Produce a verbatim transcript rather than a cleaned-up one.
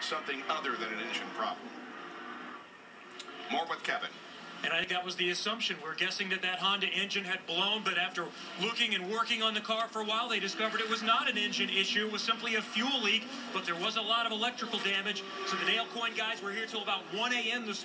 something other than an engine problem. More with Kevin. And I think that was the assumption. We're guessing that that Honda engine had blown, but after looking and working on the car for a while, they discovered it was not an engine issue. It was simply a fuel leak, but there was a lot of electrical damage. So the Dale Coyne guys were here till about one A M this